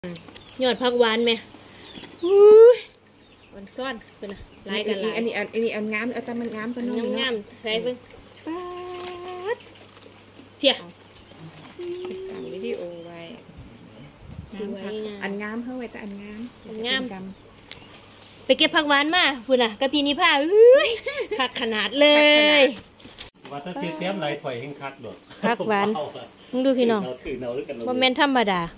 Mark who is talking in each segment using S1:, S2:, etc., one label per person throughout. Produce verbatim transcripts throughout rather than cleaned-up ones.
S1: ยอดผักหวานไหมอุ้ยมันซ่อนเป็นอะลายกันลาย
S2: อันนี้อันนี้อันงามเอาแต่มันงามกันน้อง
S1: งามใส่เพิ่งป๊าดเพีย
S2: ทำวิดีโอไว้
S1: สวยงาม
S2: อันงามเพิ่งไว้แต่อันงาม
S1: อันงามไปเก็บผักหวานมาคุณอ่ะกับพี่นิพาเอ้ยคักขนาดเลย
S3: ว่าถ้าเทียบเทียบไรถอยแห่งคักหรอก
S1: ผักหวานมึงดูพี่น้องบ่แม่นธรรมดา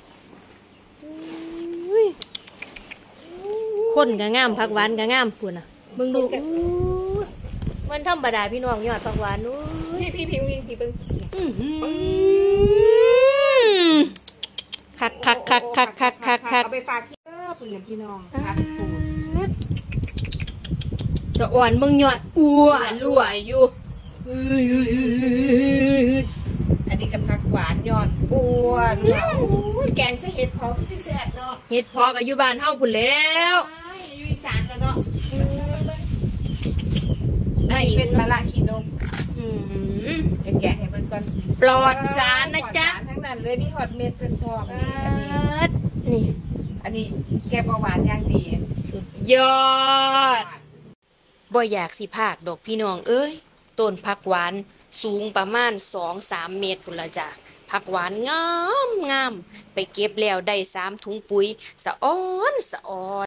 S1: คนก็งามผักหวานก็งามคุณอ่ะมึงดูมันธรรมดาพี่น้องยอดผักหวานนู้
S2: พี่พี่พี่พี่พี่เบิ้ง
S1: คักคักคักคักคักคักคัก
S2: เอาไปฝากพี่เออเพื่อนพี่น้องครับ
S1: จะอ่อนมึงยอดอ้วนรวยอยู่
S2: อันนี้กับผักหวานยอดอ้วนแกงใส่เห็ดพอก็แซ่บเนาะ
S1: เห็ดพอกับอยู่บ้านเฮาพุ่นแล้ว
S2: อยู่อีสานแล้วเนาะ
S1: ไม่
S2: เป็นมะละขีนมเดี๋ยวแกะให้เบิ่งก่อน
S1: ปลอดสารนะจ๊ะ
S2: ทั้งนั้นเลยมีฮอตเม็ดเป็นพร้อม
S1: นี่อันนี้
S2: อันนี้แกงเบาหวานอย่างดี
S1: สุดยอดบ่อยากสิภาคดอกพี่น้องเอ้ยต้นผักหวานสูงประมาณ สองถึงสาม เมตรพุ่นละจ้ะผักหวานงามงามไปเก็บแล้วได้สามถุงปุ๋ยสะอ้อนสะอ้อน